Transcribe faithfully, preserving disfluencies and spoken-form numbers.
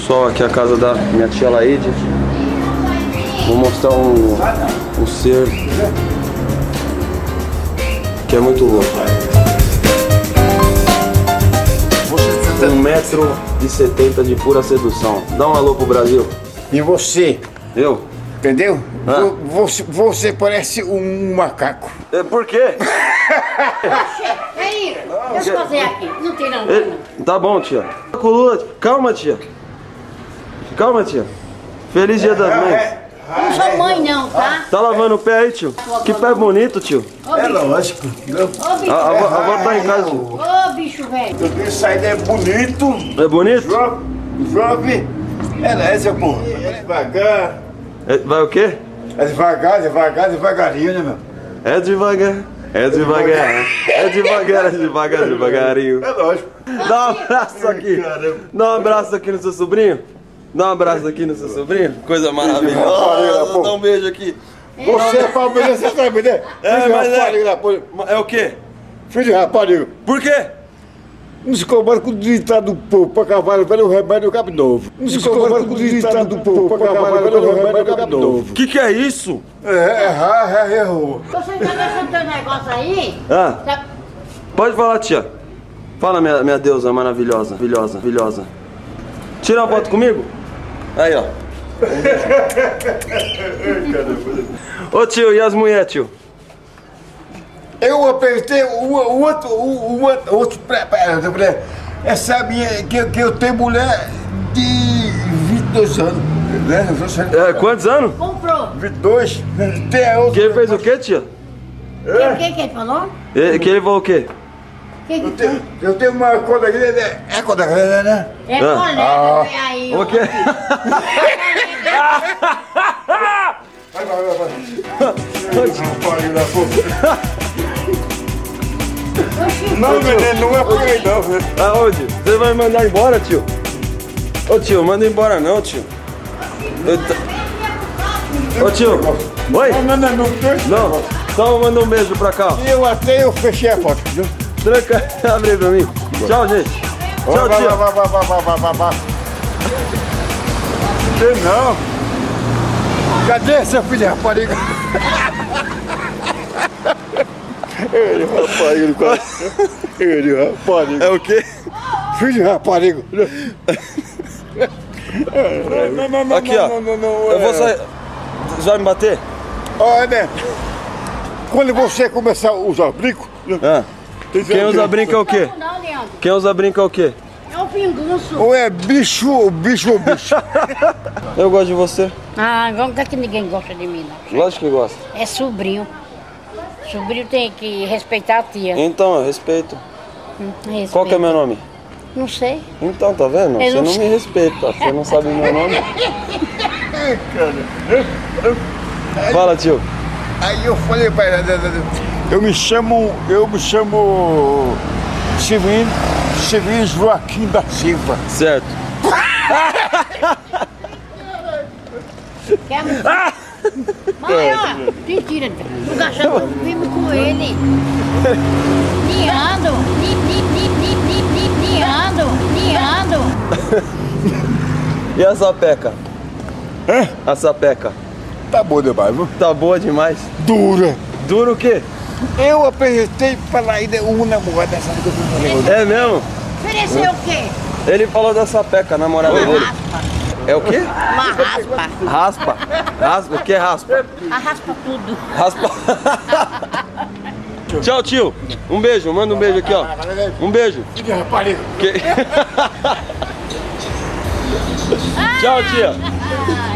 Pessoal, aqui é a casa da minha tia Laide. Vou mostrar um, um ser que é muito louco. Um metro e setenta de pura sedução. Dá um alô pro Brasil. E você? Eu? Entendeu? Ah. Você, você parece um macaco. É, por quê? Aí, deixa eu fazer aqui. Não tem não. É, tá bom, tia. Com o Lula. Calma, tia. Calma, tia. Feliz dia das mães. Não sou mãe não, tá? Tá lavando o pé aí, tio? Que pé bonito, tio. Ô, É bicho. lógico. Ô, bicho. A, a, avó- a avó tá em casa, tio. Ô, bicho, velho. Isso aí é bonito. É bonito? Jovem. Jovem. É lésio, pô. É devagar. É, vai o quê? É devagar, devagar, devagarinho, né, meu? É devagar. É devagar. É devagar, é devagar, devagarinho. É lógico. Dá um abraço aqui. Dá um abraço aqui no seu sobrinho. Dá um abraço aqui no seu sobrinho. Coisa maravilhosa. Dá um beijo aqui. Você é família, você sabe, né? É, Filho de mas é. rapariga, pô. É o quê? Filho de rapariga. Por quê? Não se compara com o ditado do povo, pra cavalo velho o remédio cabe novo. Não se compara com o ditado do povo, pra cavalo velho o remédio cabe novo. Que que é isso? É, errar, é, errou. Você tá deixando teu negócio aí? Ah, Tá- pode falar, tia. Fala, minha, minha deusa maravilhosa, maravilhosa, maravilhosa. Tira uma foto comigo? Aí, ó. Ô tio, e as mulheres, tio? Eu apertei o, o outro, o, o outro, outro pra, pra, pra, essa minha, que, que eu tenho mulher de vinte e dois anos, né? Eu sou É, quantos anos? Comprou. vinte e dois, tem a outra. Que ele fez o quê, tia? O que que ele falou? E- Que ele falou o quê? Que que Eu tenho, eu tenho uma coisa grande, é é coisa grande, né? É Ah. colega, vem aí. O ó. quê? Vai, vai, vai, vai. Rapaz, da porra. Não, menino, não é por aí não, velho. Aonde? Você vai me mandar embora, tio? Ô tio, manda embora não, tio. Eu t- Ô tio, oi? Não, não, não, não. Não, só manda um beijo pra cá. Eu até eu fechei a porta, viu? Tranca, abre aí pra mim. Tchau, gente. Tchau, vai, tio. vai, vai, vai, vai, vai, vai, vai. Tem não. Cadê seu filho de rapariga? Ele, rapariga do coração. Ele, rapariga. É o quê? Filho de rapariga. Não, não, não, Aqui, ó. não, não, não, Eu vou é. sair. Você vai me bater? Olha, né? Quando você começar a usar brinco... Ah. tem Quem usa brinco é o quê? Não, não, Leandro. Quem usa brinco é o quê? É o pingunço. Ou é bicho, ou bicho, ou bicho. Eu gosto de você. Ah, vamos ver que ninguém gosta de mim, não. Lógico que gosta. É sobrinho. Sobrinho tem que respeitar a tia. Então, eu respeito. Hum, respeita. Qual que é meu nome? Não sei. Então, tá vendo? Eu Você não não sei. me respeita. Você não sabe meu nome. Fala, tio. Aí eu falei pra ela, eu me chamo, eu me chamo Severino, Severino Joaquim da Silva. Certo. Quer mostrar? Mas, ó, mentira. O cachorro vive com ele. Niando. Ni, ni, ni, ni, ni, ni, niando. Niando. E a sapeca? Hã? A sapeca. Tá bom demais, viu? Tá boa demais. Dura. Duro o quê? Eu apresentei pra ainda uma namorada dessa que eu falei. É mesmo? Ofereceu o quê? Ele falou da sapeca, a namorada dele. Raspa. É o quê? Uma raspa. Raspa. Raspa. O que é raspa? Arraspa tudo. Raspa. Tchau, tio. Um beijo. Manda um beijo aqui, ó. Um beijo. Filho de rapariga. Que- Tchau, tia. Ai,